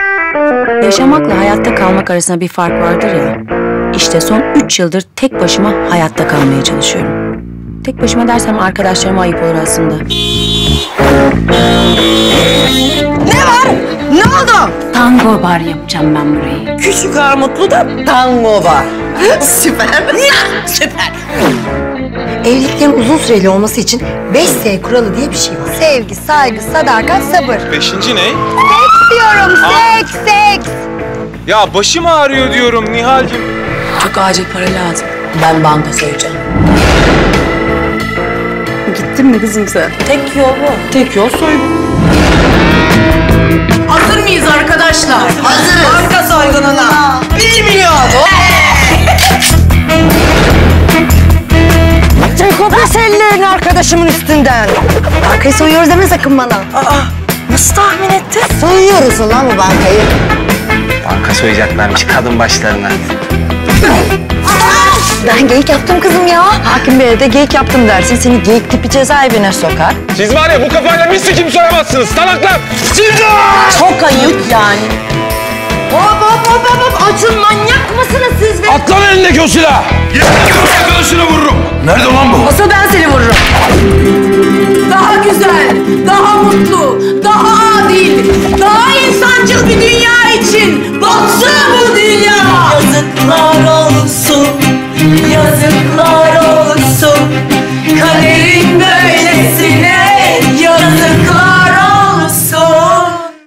Yaşamakla hayatta kalmak arasında bir fark vardır ya. İşte son 3 yıldır tek başıma hayatta kalmaya çalışıyorum. Tek başıma dersem arkadaşlarıma ayıp olur aslında. Ne var? Ne oldu? Tango bar yapacağım ben burayı. Küçük Armutlu'da tango var. Süper. Süper. Evliliklerin uzun süreli olması için 5S kuralı diye bir şey var. Sevgi, saygı, sadakat, sabır. Beşinci ne? Seks diyorum, seks. Ya başım ağrıyor diyorum Nihal'cim. Çok acil para lazım. Ben banka soyacağım. Gittin mi kızım sen? Tek yol bu. Tek yol soygun. Hazır mıyız arkadaşlar? Hazırız. Banka soygununa. 1 milyon. Çek o pes ellerini arkadaşımın üstünden. Bankayı soyuyoruz deme sakın bana. Nasıl tahmin ettin? Soyuyoruz ulan bu bankayı. Banka soyacaklarmış kadın başlarına. Ben geyik yaptım kızım ya. Hakim Bey'e de geyik yaptım dersin. Seni geyik tipi cezaevine sokar. Siz var ya bu kafayla bir sikim soyamazsınız salaklar. Çok ayıp yani. Hop. Açın, manyak mısınız siz be? At lan elindeki o silahı. Arkadaşına vururum. Nerede